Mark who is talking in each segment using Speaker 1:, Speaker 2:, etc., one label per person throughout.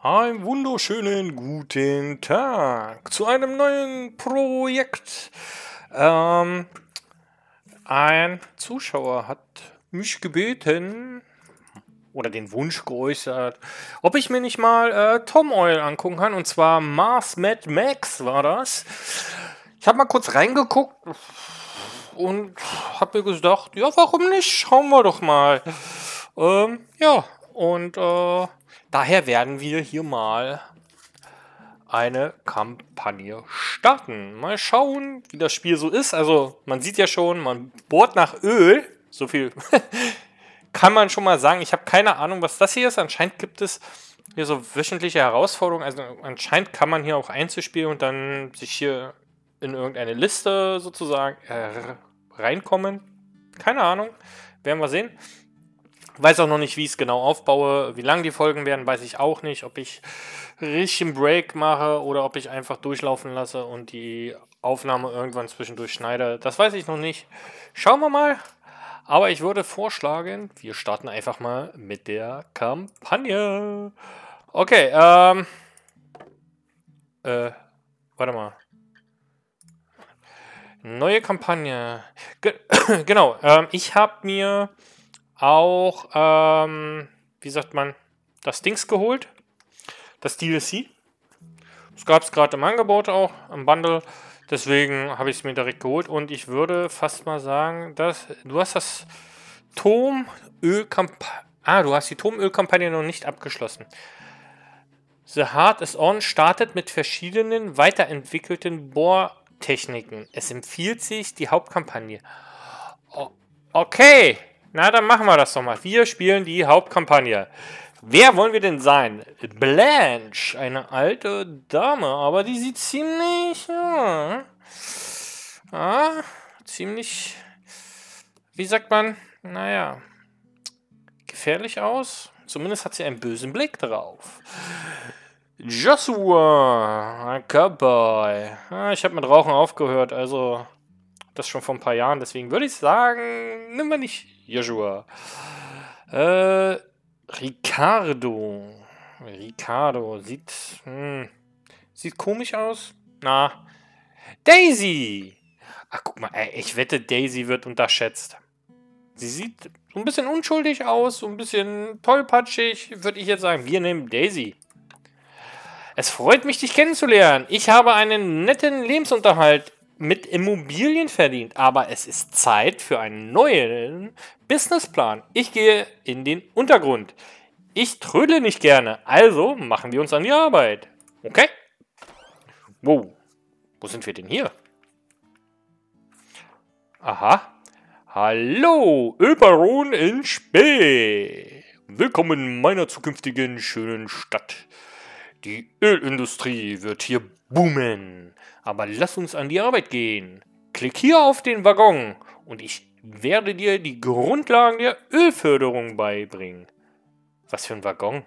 Speaker 1: Einen wunderschönen guten Tag zu einem neuen Projekt. Ähm, ein Zuschauer hat mich gebeten oder den Wunsch geäußert, ob ich mir nicht mal Tom Oil angucken kann. Und zwar Mars Mad Max war das. Ich habe mal kurz reingeguckt und habe mir gedacht, ja, warum nicht? Schauen wir doch mal. Ja, und daher werden wir hier mal eine Kampagne starten. Mal schauen, wie das Spiel so ist. Also, man sieht ja schon, man bohrt nach Öl. So viel kann man schon mal sagen. Ich habe keine Ahnung, was das hier ist. Anscheinend gibt es hier so wöchentliche Herausforderungen. Also, anscheinend kann man hier auch einzuspielen und dann sich hier in irgendeine Liste sozusagen reinkommen. Keine Ahnung. Werden wir sehen. Weiß auch noch nicht, wie ich es genau aufbaue. Wie lang die Folgen werden, weiß ich auch nicht. Ob ich richtig einen Break mache oder ob ich einfach durchlaufen lasse und die Aufnahme irgendwann zwischendurch schneide. Das weiß ich noch nicht. Schauen wir mal. Aber ich würde vorschlagen, wir starten einfach mal mit der Kampagne. Okay, warte mal. Neue Kampagne. Genau, ich habe mir auch, wie sagt man, das Dings geholt. Das DLC. Das gab es gerade im Angebot auch, im Bundle. Deswegen habe ich es mir direkt geholt. Und ich würde fast mal sagen, dass du hast das Tomölkampagne. Du hast die Tomölkampagne noch nicht abgeschlossen. The Heart is On startet mit verschiedenen weiterentwickelten Bohrtechniken. Es empfiehlt sich die Hauptkampagne. Okay, na dann machen wir das doch mal. Wir spielen die Hauptkampagne. Wer wollen wir denn sein? Blanche, eine alte Dame, aber die sieht ziemlich, ziemlich, wie sagt man, naja, gefährlich aus. Zumindest hat sie einen bösen Blick drauf. Joshua, ein Cowboy. Ich habe mit Rauchen aufgehört, also das schon vor ein paar Jahren. Deswegen würde ich sagen, nehmen wir nicht Joshua. Ricardo. Ricardo sieht komisch aus. Na, Daisy. Ach, guck mal, ey, ich wette, Daisy wird unterschätzt. Sie sieht so ein bisschen unschuldig aus, so ein bisschen tollpatschig, würde ich jetzt sagen. Wir nehmen Daisy. Es freut mich, dich kennenzulernen. Ich habe einen netten Lebensunterhalt mit Immobilien verdient, aber es ist Zeit für einen neuen Businessplan. Ich gehe in den Untergrund. Ich trödle nicht gerne, also machen wir uns an die Arbeit. Okay? Wow, wo sind wir denn hier? Aha. Hallo, Ölbaron in Spee. Willkommen in meiner zukünftigen schönen Stadt. Die Ölindustrie wird hier boomen. Aber lass uns an die Arbeit gehen. Klick hier auf den Waggon und ich werde dir die Grundlagen der Ölförderung beibringen. Was für ein Waggon?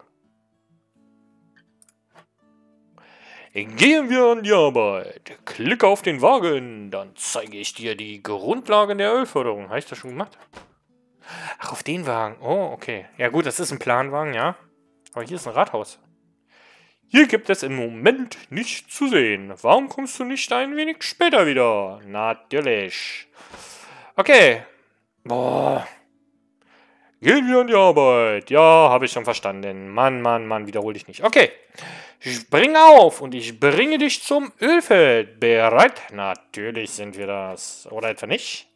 Speaker 1: Gehen wir an die Arbeit. Klicke auf den Wagen, dann zeige ich dir die Grundlagen der Ölförderung. Habe ich das schon gemacht? Ach, auf den Wagen. Oh, okay. Ja gut, das ist ein Planwagen, ja. Aber hier ist ein Rathaus. Hier gibt es im Moment nichts zu sehen. Warum kommst du nicht ein wenig später wieder? Natürlich. Okay. Boah. Gehen wir an die Arbeit. Ja, habe ich schon verstanden. Mann, Mann, Mann, wiederhole ich nicht. Okay. Spring auf und ich bringe dich zum Ölfeld. Bereit? Natürlich sind wir das. Oder etwa nicht?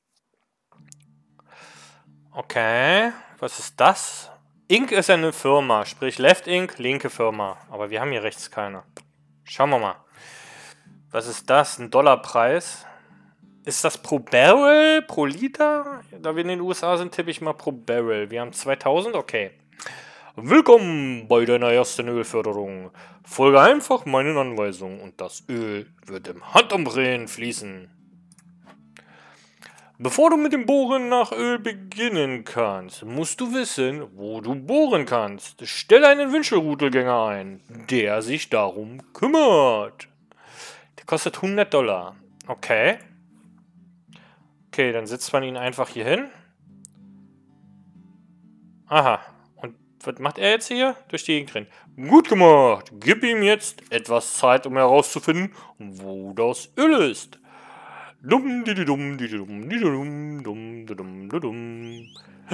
Speaker 1: Okay. Was ist das? Inc. ist eine Firma. Sprich Left Inc., linke Firma. Aber wir haben hier rechts keine. Schauen wir mal. Was ist das? Ein Dollarpreis? Ist das pro Barrel? Pro Liter? Da wir in den USA sind, tippe ich mal pro Barrel. Wir haben 2000? Okay. Willkommen bei deiner ersten Ölförderung. Folge einfach meinen Anweisungen und das Öl wird im Handumdrehen fließen. Bevor du mit dem Bohren nach Öl beginnen kannst, musst du wissen, wo du bohren kannst. Stelle einen Wünschelrudelgänger ein, der sich darum kümmert. Der kostet $100. Okay. Okay, dann setzt man ihn einfach hier hin. Aha. Und Was macht er jetzt hier? Durch die Gegend rennen. Gut gemacht. Gib ihm jetzt etwas Zeit, um herauszufinden, wo das Öl ist. Dumm, dididum, dididum, dididum, dum, didum, didum.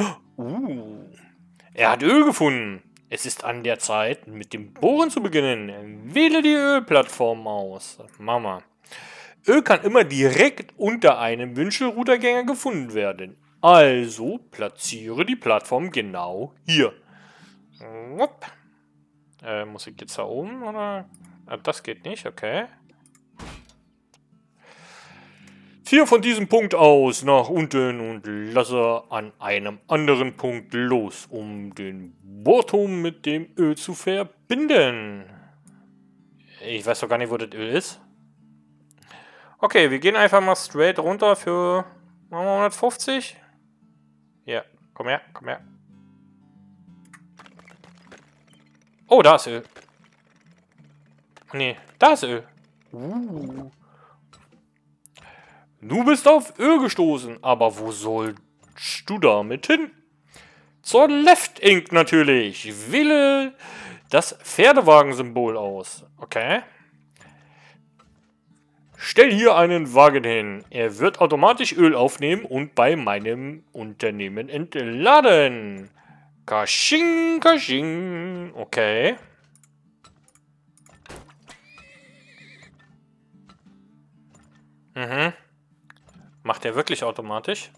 Speaker 1: Er hat Öl gefunden. Es ist an der Zeit, mit dem Bohren zu beginnen. Wähle die Ölplattform aus. Mama. Öl kann immer direkt unter einem Wünschelrudergänger gefunden werden. Also platziere die Plattform genau hier. Muss ich jetzt da oben, oder? Das geht nicht, okay. Ziehe von diesem Punkt aus nach unten und lasse an einem anderen Punkt los, um den Bohrturm mit dem Öl zu verbinden. Ich weiß doch gar nicht, wo das Öl ist. Okay, wir gehen einfach mal straight runter für 150. Ja, komm her, komm her. Oh, da ist Öl. Nee, da ist Öl. Du bist auf Öl gestoßen, aber wo sollst du damit hin? Zur Left Inc. natürlich. Wähle das Pferdewagensymbol aus. Okay. Stell hier einen Wagen hin. Er wird automatisch Öl aufnehmen und bei meinem Unternehmen entladen. Kasching, kasching. Okay. Macht er wirklich automatisch?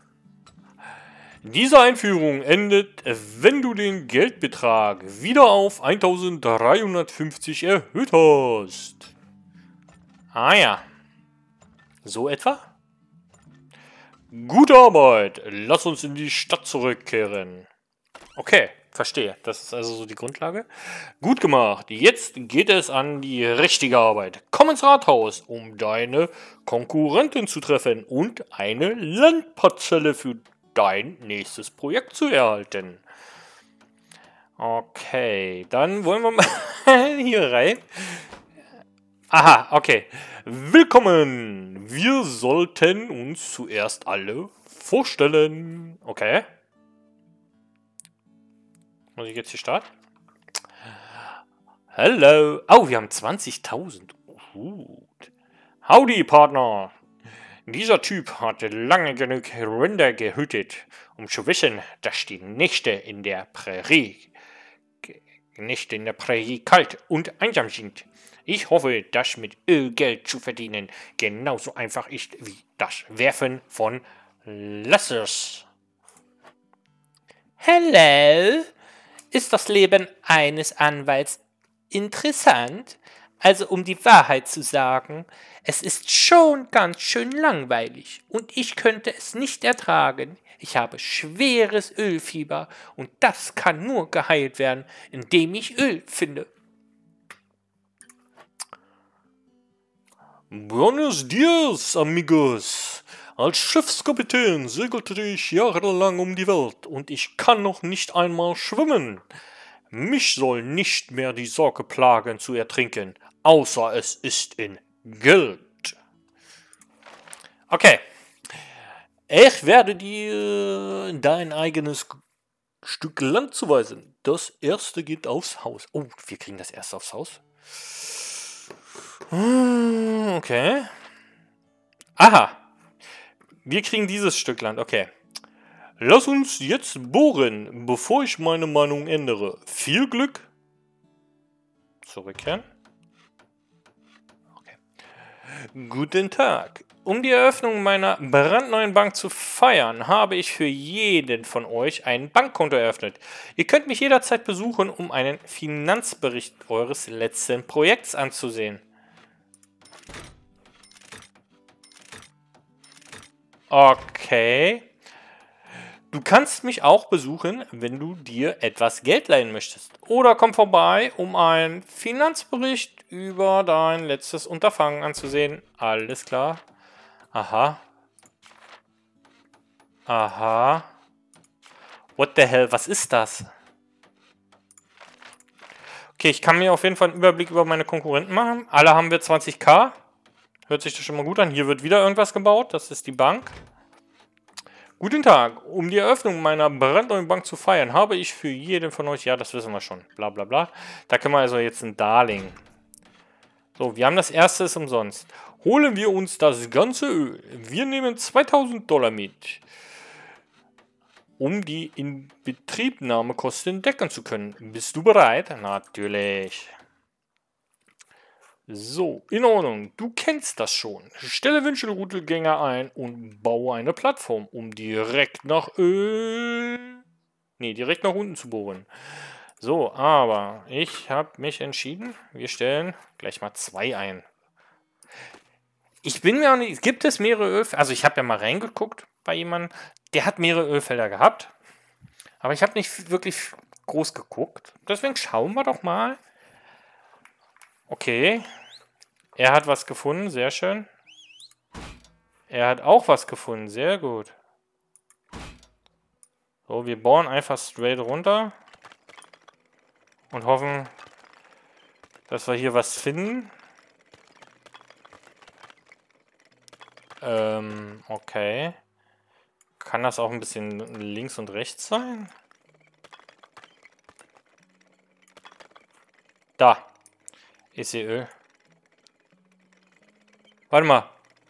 Speaker 1: Diese Einführung endet, wenn du den Geldbetrag wieder auf 1350 erhöht hast. Ah ja. So etwa? Gute Arbeit. Lass uns in die Stadt zurückkehren. Okay, verstehe. Das ist also so die Grundlage. Gut gemacht. Jetzt geht es an die richtige Arbeit. Komm ins Rathaus, um deine Konkurrentin zu treffen und eine Landparzelle für dein nächstes Projekt zu erhalten. Okay, dann wollen wir mal hier rein. Aha, okay. Willkommen. Wir sollten uns zuerst alle vorstellen. Okay. Muss ich jetzt hier starten? Hallo. Oh, wir haben 20.000. Gut. Howdy, Partner. Dieser Typ hat lange genug Rinder gehütet, um zu wissen, dass die Nächte in der Prärie kalt und einsam sind. Ich hoffe, dass mit Öl Geld zu verdienen genauso einfach ist wie das Werfen von Lasers. Hello? Ist das Leben eines Anwalts interessant? Also um die Wahrheit zu sagen, es ist schon ganz schön langweilig und ich könnte es nicht ertragen. Ich habe schweres Ölfieber und das kann nur geheilt werden, indem ich Öl finde. Buenos dias, amigos. Als Schiffskapitän segelte ich jahrelang um die Welt und ich kann noch nicht einmal schwimmen. Mich soll nicht mehr die Sorge plagen zu ertrinken, außer es ist in Geld. Okay. Ich werde dir dein eigenes Stück Land zuweisen. Das erste geht aufs Haus. Oh, wir kriegen das erste aufs Haus. Okay. Aha. Wir kriegen dieses Stück Land. Okay. Lass uns jetzt bohren, bevor ich meine Meinung ändere. Viel Glück. Zurückkehren. Okay. Guten Tag. Um die Eröffnung meiner brandneuen Bank zu feiern, habe ich für jeden von euch ein Bankkonto eröffnet. Ihr könnt mich jederzeit besuchen, um einen Finanzbericht eures letzten Projekts anzusehen. Okay. Du kannst mich auch besuchen, wenn du dir etwas Geld leihen möchtest. Oder komm vorbei, um einen Finanzbericht über dein letztes Unterfangen anzusehen. Alles klar. Aha. Aha. What the hell, was ist das? Okay, ich kann mir auf jeden Fall einen Überblick über meine Konkurrenten machen. Alle haben wir 20.000. Hört sich das schon mal gut an. Hier wird wieder irgendwas gebaut. Das ist die Bank. Guten Tag. Um die Eröffnung meiner brandneuen Bank zu feiern, habe ich für jeden von euch, ja, das wissen wir schon, bla bla bla. Da können wir also jetzt ein Darlehen. So, wir haben das erste ist umsonst. Holen wir uns das ganze Öl. Wir nehmen 2000 Dollar mit, um die Inbetriebnahmekosten decken zu können. Bist du bereit? Natürlich. So, in Ordnung. Du kennst das schon. Stelle Wünschelroutegänger ein und baue eine Plattform, um direkt nach Öl... Nee, direkt nach unten zu bohren. So, aber ich habe mich entschieden. Wir stellen gleich mal 2 ein. Ich bin mir auch nicht... Gibt es mehrere Ölfelder? Also ich habe ja mal reingeguckt bei jemandem. Der hat mehrere Ölfelder gehabt. Aber ich habe nicht wirklich groß geguckt. Deswegen schauen wir doch mal. Okay. Er hat was gefunden, sehr schön. Er hat auch was gefunden, sehr gut. So, wir bohren einfach straight runter. Und hoffen, dass wir hier was finden. Okay. Kann das auch ein bisschen links und rechts sein? Da. Ich sehe Öl. Warte mal.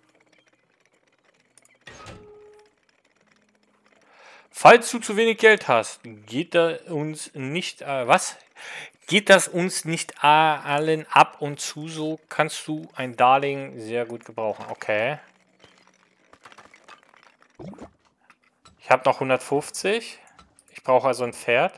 Speaker 1: Falls du zu wenig Geld hast, geht das uns nicht... was? Geht das uns nicht allen ab und zu so? Kannst du ein Darlehen sehr gut gebrauchen. Okay. Ich habe noch 150. Ich brauche also ein Pferd.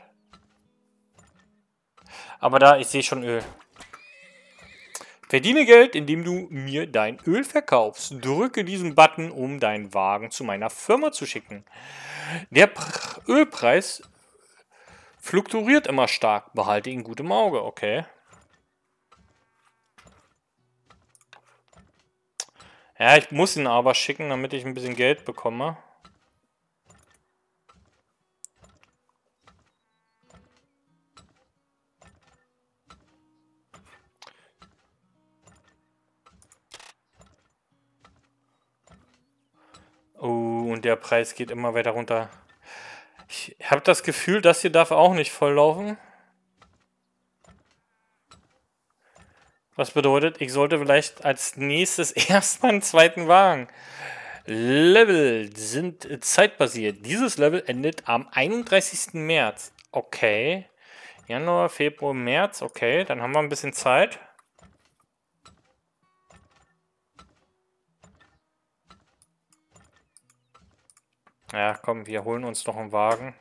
Speaker 1: Aber da, ich sehe schon Öl. Verdiene Geld, indem du mir dein Öl verkaufst. Drücke diesen Button, um deinen Wagen zu meiner Firma zu schicken. Der Ölpreis fluktuiert immer stark. Behalte ihn gut im Auge, okay. Ja, ich muss ihn aber schicken, damit ich ein bisschen Geld bekomme. Oh, und der Preis geht immer weiter runter. Ich habe das Gefühl, das hier darf auch nicht volllaufen. Was bedeutet, ich sollte vielleicht als nächstes erstmal einen zweiten Wagen. Level sind zeitbasiert. Dieses Level endet am 31. März. Okay. Januar, Februar, März. Okay, dann haben wir ein bisschen Zeit. Ja, komm, wir holen uns noch einen Wagen.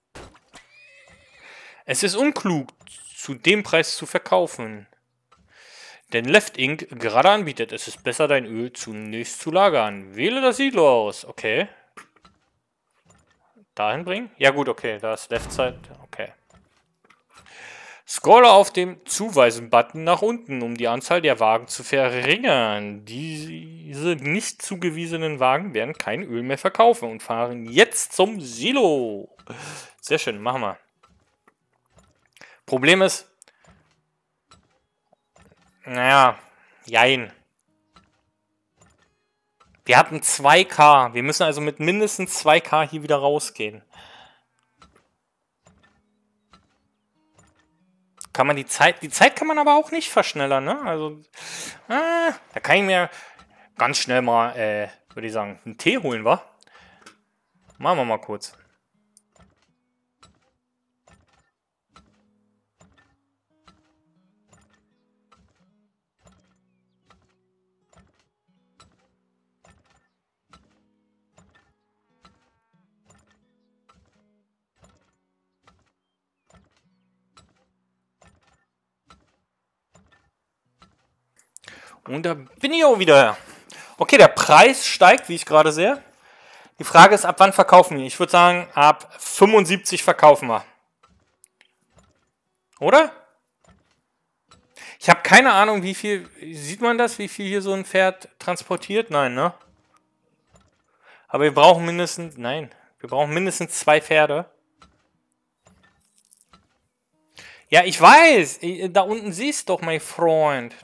Speaker 1: Es ist unklug, zu dem Preis zu verkaufen. Denn Left Inc. gerade anbietet. Es ist besser, dein Öl zunächst zu lagern. Wähle das Silo aus. Okay. Dahin bringen? Ja gut, okay. Da ist Left Side. Okay. Scrolle auf dem Zuweisen-Button nach unten, um die Anzahl der Wagen zu verringern. Diese nicht zugewiesenen Wagen werden kein Öl mehr verkaufen und fahren jetzt zum Silo. Sehr schön, machen wir. Problem ist, naja, jein. Wir hatten 2K. Wir müssen also mit mindestens 2K hier wieder rausgehen. Kann man die Zeit kann man aber auch nicht verschnellern, ne? Also, da kann ich mir ganz schnell mal, würde ich sagen, einen Tee holen, wa? Machen wir mal kurz. Und da bin ich auch wieder. Okay, der Preis steigt, wie ich gerade sehe. Die Frage ist, ab wann verkaufen wir? Ich würde sagen, ab 75 verkaufen wir. Oder? Ich habe keine Ahnung, wie viel... Sieht man das, wie viel hier so ein Pferd transportiert? Nein, ne? Aber wir brauchen mindestens... Nein, wir brauchen mindestens 2 Pferde. Ja, ich weiß. Da unten siehst du doch, mein Freund.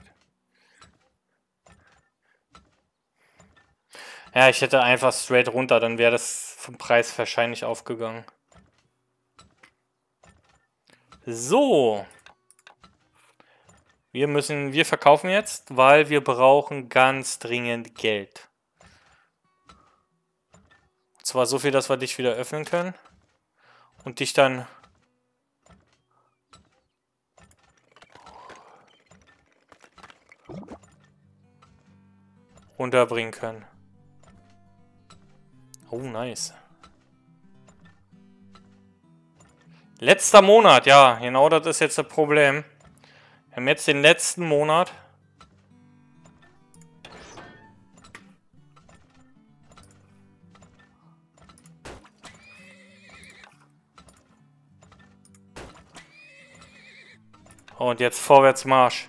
Speaker 1: Ja, ich hätte einfach straight runter, dann wäre das vom Preis wahrscheinlich aufgegangen. So. Wir verkaufen jetzt, weil wir brauchen ganz dringend Geld. Und zwar so viel, dass wir dich wieder öffnen können. Und dich dann runterbringen können. Oh, nice. Letzter Monat, ja, genau das ist jetzt das Problem. Wir haben jetzt den letzten Monat. Und jetzt vorwärts Marsch.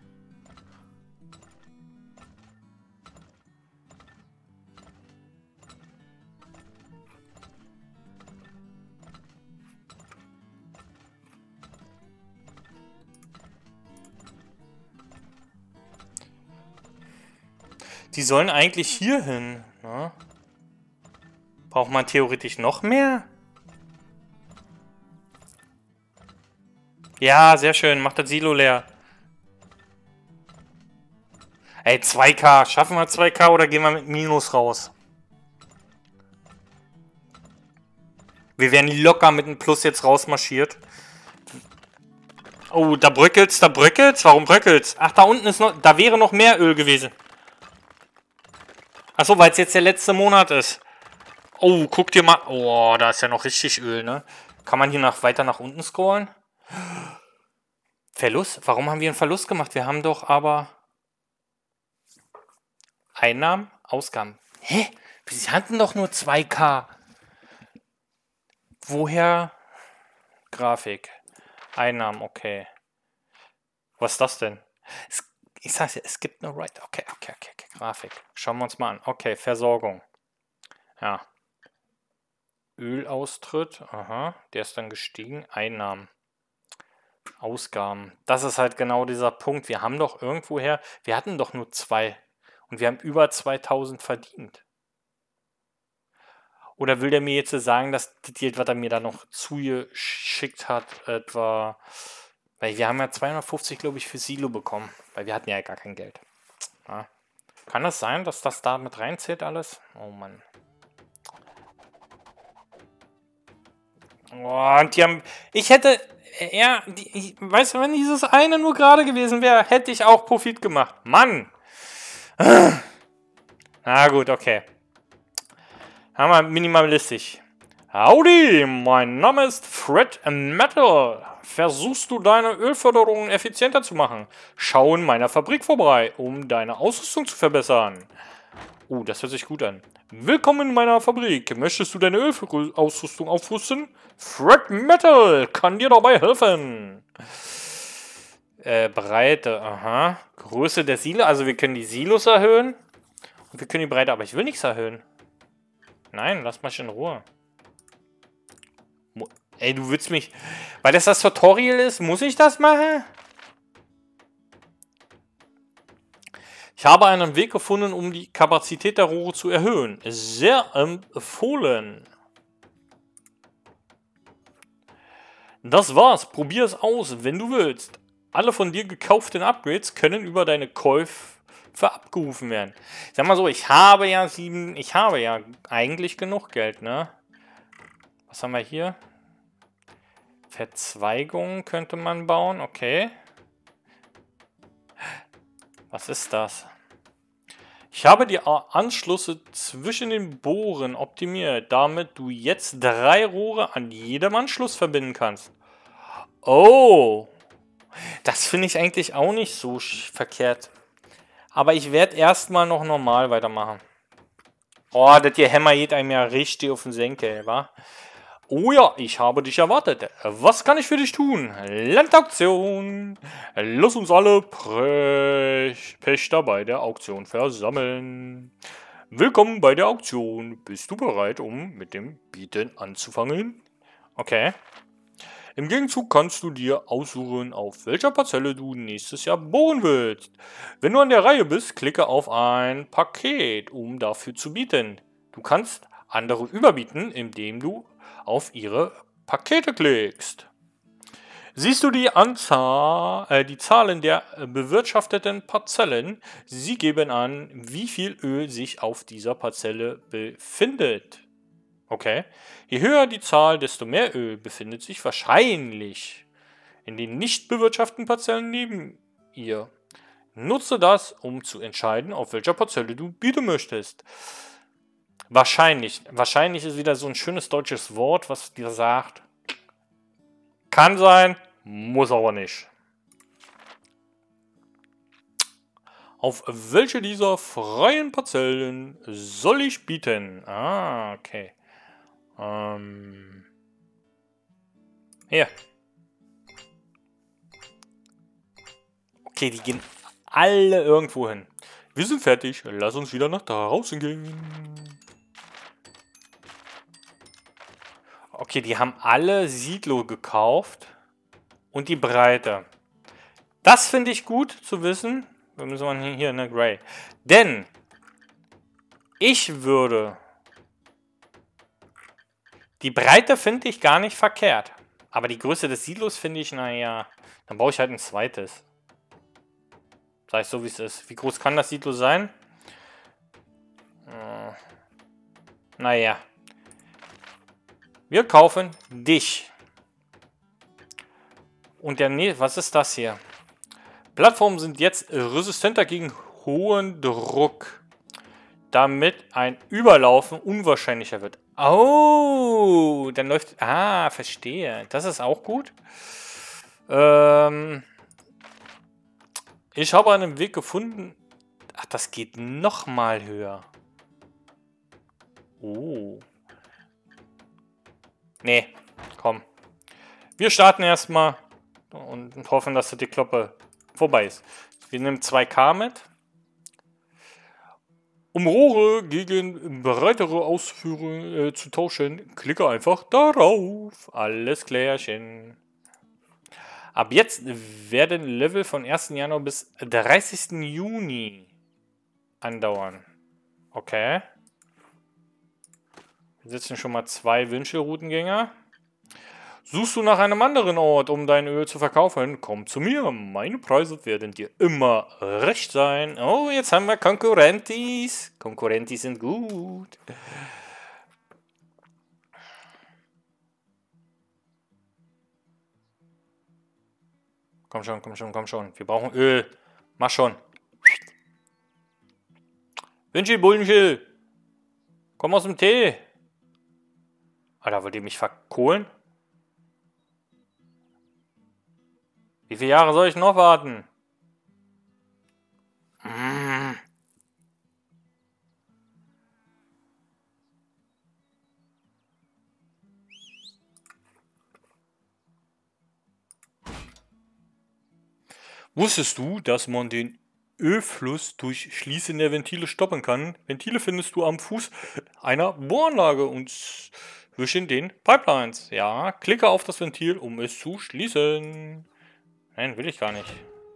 Speaker 1: Die sollen eigentlich hier hin. Ne? Braucht man theoretisch noch mehr? Ja, sehr schön. Macht das Silo leer. Ey, 2K. Schaffen wir 2K oder gehen wir mit Minus raus? Wir werden locker mit einem Plus jetzt rausmarschiert. Oh, da bröckelt's, da bröckelt's. Warum bröckelt's? Ach, da unten ist noch... Da wäre noch mehr Öl gewesen. Achso, weil es jetzt der letzte Monat ist. Oh, guck dir mal... Oh, da ist ja noch richtig Öl, ne? Kann man hier weiter nach unten scrollen? Verlust? Warum haben wir einen Verlust gemacht? Wir haben doch aber... Einnahmen, Ausgaben. Hä? Wir hatten doch nur 2K. Woher? Grafik. Einnahmen, okay. Was ist das denn? Ich sag's ja, es gibt nur Right. Okay. Grafik. Schauen wir uns mal an. Okay, Versorgung. Ja. Ölaustritt. Aha. Der ist dann gestiegen. Einnahmen. Ausgaben. Das ist halt genau dieser Punkt. Wir haben doch irgendwoher... Wir hatten doch nur 2. Und wir haben über 2000 verdient. Oder will der mir jetzt sagen, dass das Geld, was er mir da noch zugeschickt hat, etwa... Weil wir haben ja 250, glaube ich, für Silo bekommen. Weil wir hatten ja gar kein Geld. Ja. Kann das sein, dass das da mit reinzählt alles? Oh Mann. Oh, und die haben... Ich hätte... Ja, weißt du, wenn dieses eine nur gerade gewesen wäre, hätte ich auch Profit gemacht. Mann! Na gut, okay. Haben wir minimalistisch. Howdy, mein Name ist Fred Metal. Versuchst du deine Ölförderung effizienter zu machen? Schau in meiner Fabrik vorbei, um deine Ausrüstung zu verbessern. Das hört sich gut an. Willkommen in meiner Fabrik. Möchtest du deine Ölausrüstung aufrüsten? Fred Metal kann dir dabei helfen. Breite, aha. Größe der Silo, also wir können die Silos erhöhen. Und wir können die Breite, aber ich will nichts erhöhen. Nein, lass mich in Ruhe. Ey, du willst mich... Weil das Tutorial ist, muss ich das machen? Ich habe einen Weg gefunden, um die Kapazität der Rohre zu erhöhen. Sehr empfohlen. Das war's. Probier es aus, wenn du willst. Alle von dir gekauften Upgrades können über deine Käufe abgerufen werden. Ich sag mal so, ich habe ja eigentlich genug Geld, ne? Was haben wir hier? Verzweigungen könnte man bauen, okay. Was ist das? Ich habe die Anschlüsse zwischen den Bohren optimiert, damit du jetzt 3 Rohre an jedem Anschluss verbinden kannst. Oh, das finde ich eigentlich auch nicht so verkehrt. Aber ich werde erstmal noch normal weitermachen. Oh, das hier Hämmer geht einem ja richtig auf den Senkel, wa? Oh ja, ich habe dich erwartet. Was kann ich für dich tun? Landauktion. Lass uns alle Pächter bei der Auktion versammeln. Willkommen bei der Auktion. Bist du bereit, um mit dem Bieten anzufangen? Okay. Im Gegenzug kannst du dir aussuchen, auf welcher Parzelle du nächstes Jahr bohren willst. Wenn du an der Reihe bist, klicke auf ein Paket, um dafür zu bieten. Du kannst andere überbieten, indem du auf ihre Pakete klickst. Siehst du die Zahlen der bewirtschafteten Parzellen? Sie geben an, wie viel Öl sich auf dieser Parzelle befindet. Okay. Je höher die Zahl, desto mehr Öl befindet sich wahrscheinlich in den nicht bewirtschafteten Parzellen neben ihr. Nutze das, um zu entscheiden, auf welcher Parzelle du bieten möchtest. Wahrscheinlich. Wahrscheinlich ist wieder so ein schönes deutsches Wort, was dir sagt. Kann sein, muss aber nicht. Auf welche dieser freien Parzellen soll ich bieten? Ah, okay. Hier. Okay, die gehen alle irgendwo hin. Wir sind fertig. Lass uns wieder nach draußen gehen. Okay, die haben alle Siedlo gekauft. Und die Breite. Das finde ich gut zu wissen. Wir müssen hier eine Grey. Denn ich würde... Die Breite finde ich gar nicht verkehrt. Aber die Größe des Silos finde ich, naja... Dann baue ich halt ein zweites. Sag ich so, wie es ist. Wie groß kann das Silo sein? Naja. Wir kaufen dich. Und der was ist das hier? Plattformen sind jetzt resistenter gegen hohen Druck. Damit ein Überlaufen unwahrscheinlicher wird. Oh, dann läuft... Ah, verstehe. Das ist auch gut. Ich habe einen Weg gefunden. Ach, das geht noch mal höher. Oh. Nee, komm. Wir starten erstmal und hoffen, dass die Kloppe vorbei ist. Wir nehmen 2K mit. Um Rohre gegen breitere Ausführungen zu tauschen, klicke einfach darauf. Alles klärchen. Ab jetzt werden Level von 1. Januar bis 30. Juni andauern. Okay. Wir setzen schon mal 2 Wünschelroutengänger. Suchst du nach einem anderen Ort, um dein Öl zu verkaufen? Komm zu mir. Meine Preise werden dir immer recht sein. Oh, jetzt haben wir Konkurrentis. Konkurrentis sind gut. Komm schon, komm schon, komm schon. Wir brauchen Öl. Mach schon. Wünschel, Bullenschel. Komm aus dem Tee. Alter, wollt ihr mich verkohlen? Wie viele Jahre soll ich noch warten? Wusstest du, dass man den Ölfluss durch Schließen der Ventile stoppen kann? Ventile findest du am Fuß einer Bohranlage und zwischen den Pipelines. Ja, klicke auf das Ventil, um es zu schließen. Nein, will ich gar nicht.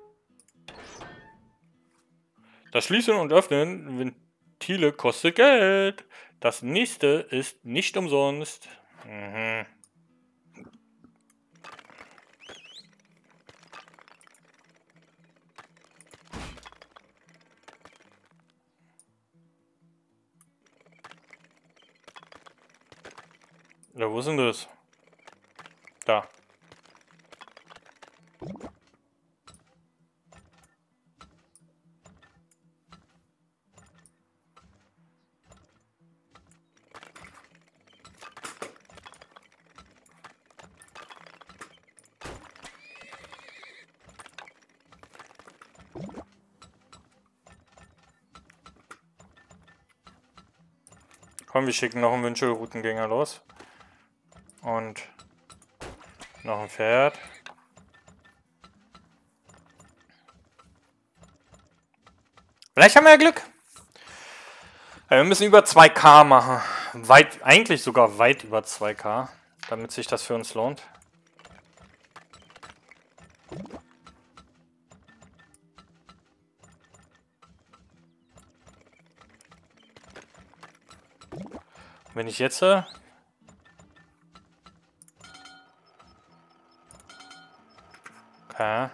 Speaker 1: Das Schließen und Öffnen Ventile kostet Geld. Das nächste ist nicht umsonst. Ja, wo ist denn das? Da. Komm, wir schicken noch einen Wünschelroutengänger los. Und noch ein Pferd. Vielleicht haben wir ja Glück. Wir müssen über 2K machen. Eigentlich sogar weit über 2K, damit sich das für uns lohnt. Wenn ich jetzt... Okay.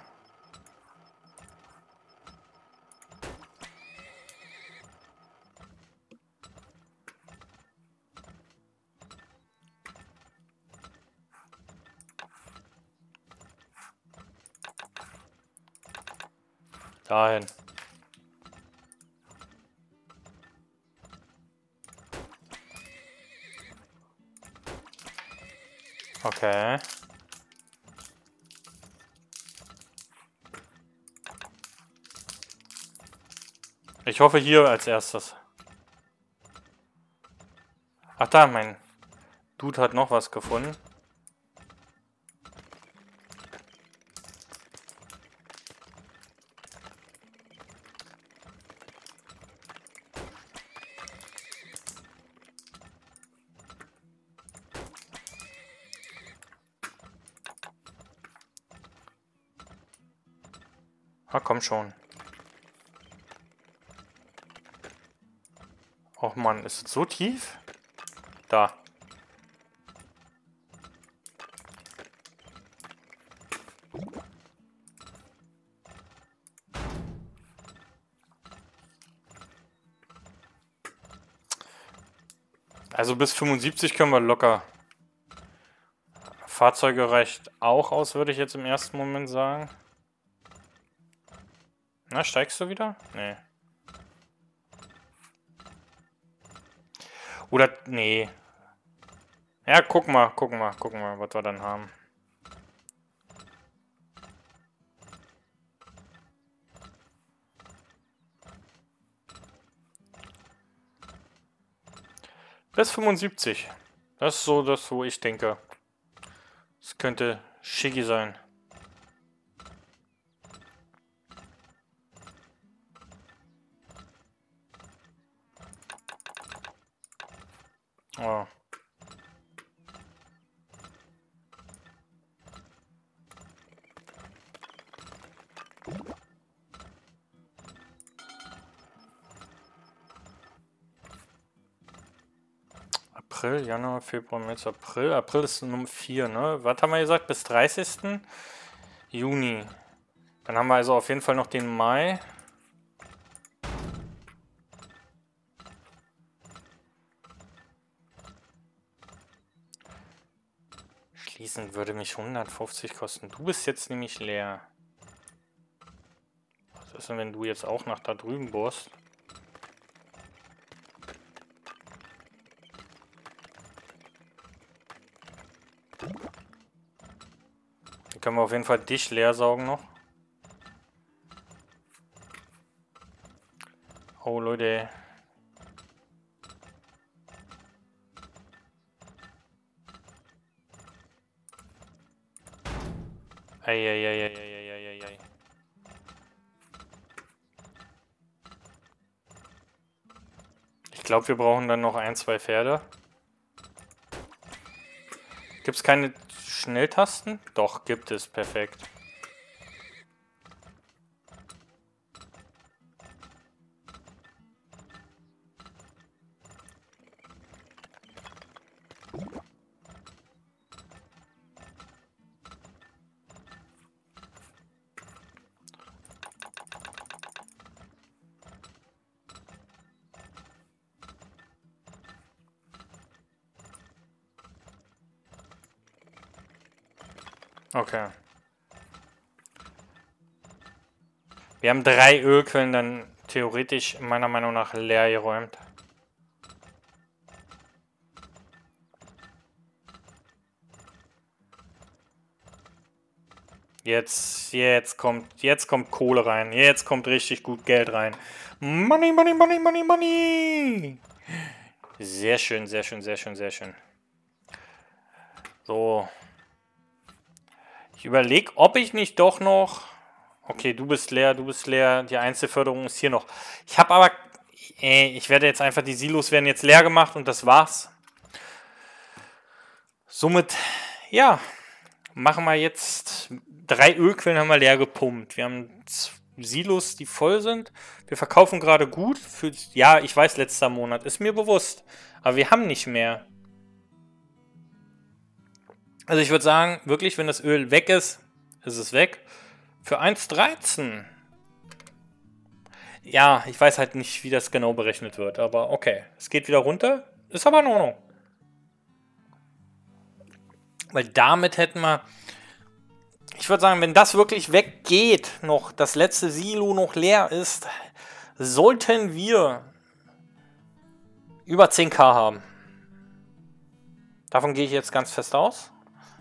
Speaker 1: Dahin. Okay. Ich hoffe hier als erstes. Ach da, mein Dude hat noch was gefunden. Ah, komm schon. Och Mann, ist es so tief? Da. Also bis 75 können wir locker. Fahrzeuge reicht auch aus, würde ich jetzt im ersten Moment sagen. Na, steigst du wieder? Nee. Oder, nee. Ja, gucken wir, was wir dann haben. Bis 75. Das ist so das, wo ich denke. Es könnte schicki sein. Oh. April, Januar, Februar, März, April. April ist Nummer 4, ne? Was haben wir gesagt? Bis 30. Juni. Dann haben wir also auf jeden Fall noch den Mai. Schließen würde mich 150 kosten. Du bist jetzt nämlich leer. Was ist denn, wenn du jetzt auch nach da drüben bohrst? Dann können wir auf jeden Fall dich leer saugen noch. Oh Leute. Eieieiei. Ich glaube, wir brauchen dann noch 1, 2 Pferde. Gibt es keine Schnelltasten? Doch, gibt es. Perfekt. Okay. Wir haben 3 Ölquellen dann theoretisch meiner Meinung nach leer geräumt. Jetzt kommt Kohle rein. Jetzt kommt richtig gut Geld rein. Money, money, money, money, money. Sehr schön, sehr schön, sehr schön, sehr schön. So. Ich überlege, ob ich nicht doch noch... Okay, du bist leer, du bist leer. Die Einzelförderung ist hier noch. Ich habe aber... Ich werde jetzt einfach... Die Silos werden jetzt leer gemacht und das war's. Somit, ja... Machen wir jetzt... 3 Ölquellen haben wir leer gepumpt. Wir haben Silos, die voll sind. Wir verkaufen gerade gut. Ja, ich weiß, letzter Monat. Ist mir bewusst. Aber wir haben nicht mehr. Also ich würde sagen, wirklich, wenn das Öl weg ist, ist es weg. Für 1,13. Ja, ich weiß halt nicht, wie das genau berechnet wird. Aber okay, es geht wieder runter. Ist aber in Ordnung. Weil damit hätten wir... Ich würde sagen, wenn das wirklich weggeht, noch das letzte Silo noch leer ist, sollten wir über 10.000 haben. Davon gehe ich jetzt ganz fest aus.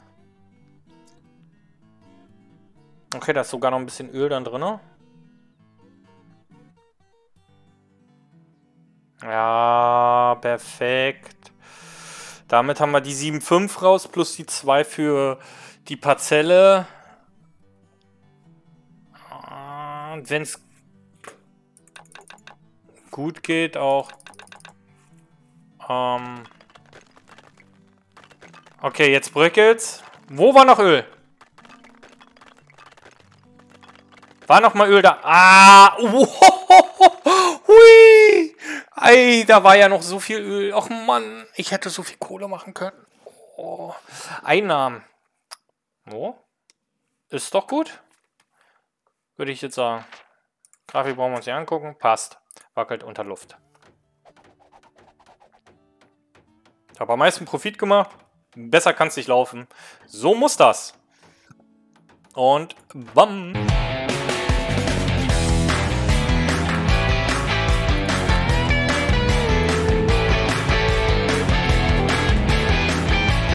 Speaker 1: Okay, da ist sogar noch ein bisschen Öl dann drin. Ja, perfekt. Damit haben wir die 7,5 raus, plus die 2 für die Parzelle. Und wenn es gut geht, auch... Okay, jetzt bröckelt's. Wo war noch Öl? War noch mal Öl da? Ah! Hui! Ey, da war ja noch so viel Öl. Ach Mann, ich hätte so viel Kohle machen können. Oh. Einnahmen. Oh. Ist doch gut. Würde ich jetzt sagen. Grafik brauchen wir uns nicht angucken. Passt. Wackelt unter Luft. Ich habe am meisten Profit gemacht. Besser kann es nicht laufen. So muss das. Und bam.